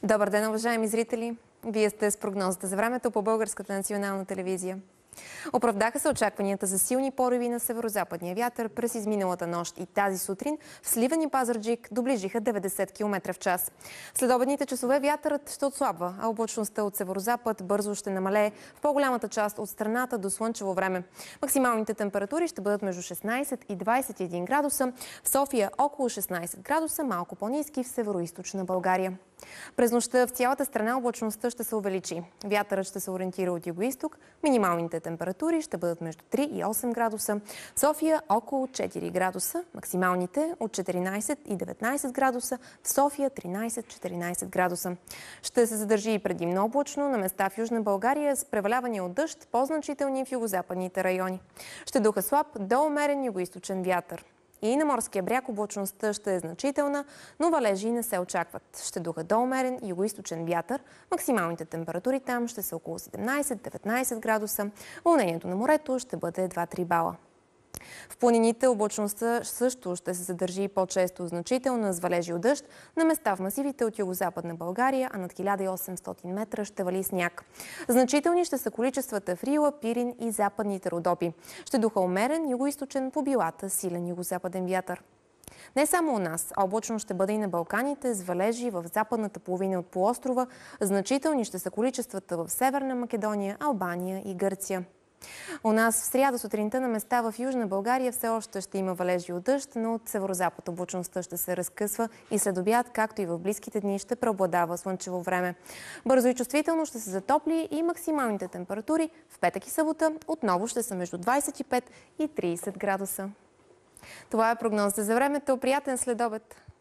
Добър ден, уважаеми зрители! Вие сте с прогнозата за времето по Българската национална телевизия. Оправдаха се очакванията за силни пориви на северозападния вятър през изминалата нощ и тази сутрин в Сливен и Пазарджик доближиха 90 км в час. След обедните часове вятърът ще отслабва, а облачността от северозапад бързо ще намалее в по-голямата част от страната до слънчево време. Максималните температури ще бъдат между 16 и 21 градуса, в София около 16 градуса, малко по-ниски в североизточна България. През нощта в цялата страна облачността ще се увеличи. Вятърът ще се ориентира от югоизток. Минималните температури ще бъдат между 3 и 8 градуса. В София около 4 градуса. Максималните от 14 и 19 градуса. В София 13-14 градуса. Ще се задържи и предимно облачно на места в Южна България с превалявания от дъжд, по-значителни в югозападните райони. Ще духа слаб до умерен югоизточен вятър. И на морския бряг облачността ще е значителна, но валежи не се очакват. Ще духа до умерен югоизточен вятър. Максималните температури там ще са около 17-19 градуса. Вълнението на морето ще бъде 2-3 бала. В планините облачността също ще се задържи по-често значителна с валежи от дъжд. На места в масивите от югозападна България, а над 1800 метра ще вали сняг. Значителни ще са количествата в Рила, Пирин и западните Родопи. Ще духа умерен югоизточен по билата силен югозападен вятър. Не само у нас, облачно ще бъде и на Балканите с валежи в западната половина от полуострова. Значителни ще са количествата в Северна Македония, Албания и Гърция. У нас в сряда сутринта на места в Южна България все още ще има валежи от дъжд, но от северозапад облачността ще се разкъсва и след обяд, както и в близките дни, ще преобладава слънчево време. Бързо и чувствително ще се затопли и максималните температури в петък и събота отново ще са между 25 и 30 градуса. Това е прогнозата за времето. Приятен следобед!